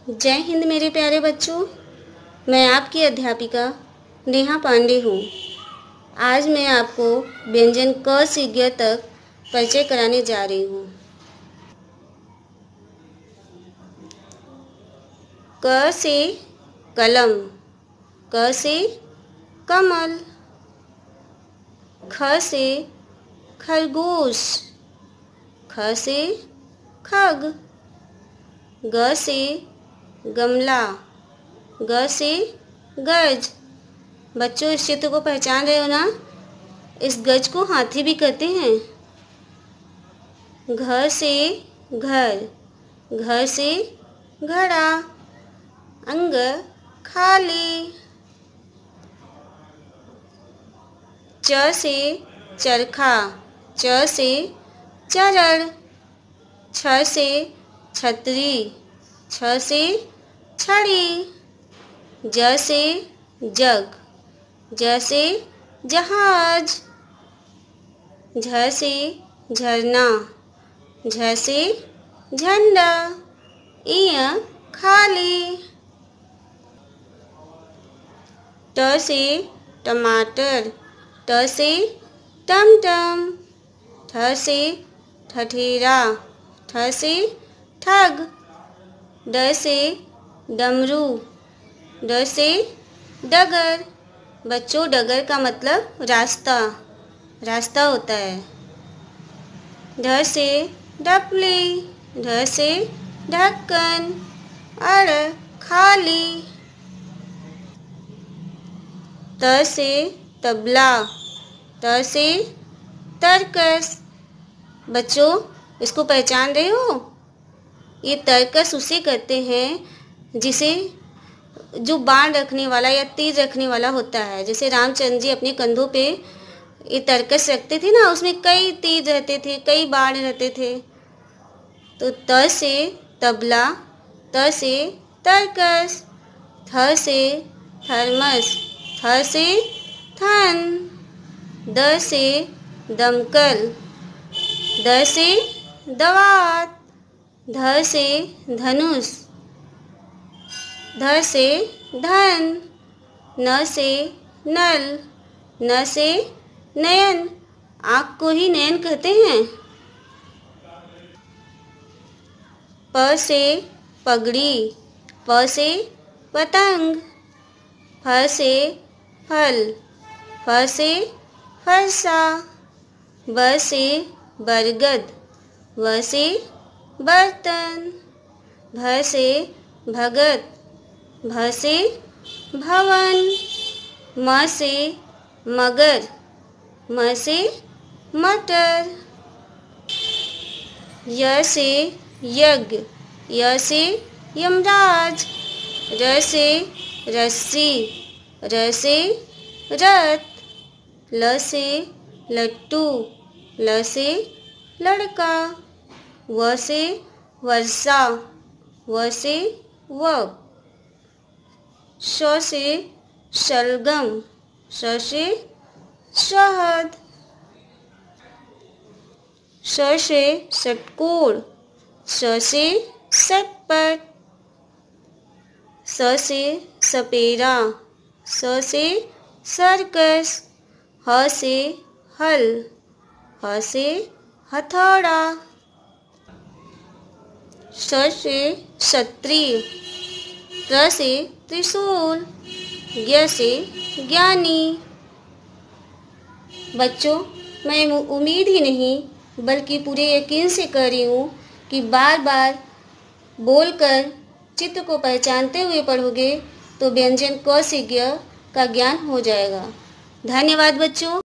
जय हिंद मेरे प्यारे बच्चों। मैं आपकी अध्यापिका नेहा पांडे हूँ। आज मैं आपको व्यंजन क से ग तक परिचय कराने जा रही हूँ। क से कलम, क से कमल, ख से खरगोश, ख से खग, ग से गमला, ग से गज। बच्चों, इस चित्र को पहचान रहे हो ना? इस गज को हाथी भी कहते हैं। घ से घर, घ से घड़ा, अंग खाली। च से चरखा, च से चरड़, छ से छतरी, छ से छड़ी, ज से जग, ज से जहाज, झ से झरना, झ से झंडा, इय खाली। ट से टमाटर, ट से टमटम, ठ से ठठेरा, ठ से ठग, ड से डमरू, ड से डगर। बच्चों, डगर का मतलब रास्ता, रास्ता होता है। ढ से ढपली, ढ से ढक्कन, अड़ खाली। त से तबला, त से तरकस। बच्चों, इसको पहचान रहे हो? ये तरकस उसे कहते हैं जिसे जो बाण रखने वाला या तीर रखने वाला होता है। जैसे रामचंद्र जी अपने कंधों पे ये तरकस रखते थे ना, उसमें कई तीर रहते थे, कई बाण रहते थे। तो त से तबला, त से तरकस, थ से थर्मस, थ से थन, द से दमकल, द से दवात, ध से धनुष, ध से धन, न से नल, न से नयन। आँख को ही नयन कहते हैं। प से पगड़ी, प से पतंग, फ से फल, फ से फरसा, ब से बरगद, व से बर्तन, भ से भगत, भ से भवन, म से मगर, म से मटर, य से यज्ञ, य से यमराज, र से रस्सी, र से रथ, ल से लट्टू, ल से लड़का, व से वर्षा, व से वक, श से शलगम, श से शहद, श से षटकोण, श से षटपट, स से सपेरा, स से सर्कस, ह से हल, ह से हथौड़ा, श से क्षत्रिय, त्र से त्रिशूल, ज्ञ से ज्ञानी। बच्चों, मैं उम्मीद ही नहीं बल्कि पूरे यकीन से कह रही हूँ कि बार बार बोलकर चित्र को पहचानते हुए पढ़ोगे तो व्यंजन क से ज्ञ का ज्ञान हो जाएगा। धन्यवाद बच्चों।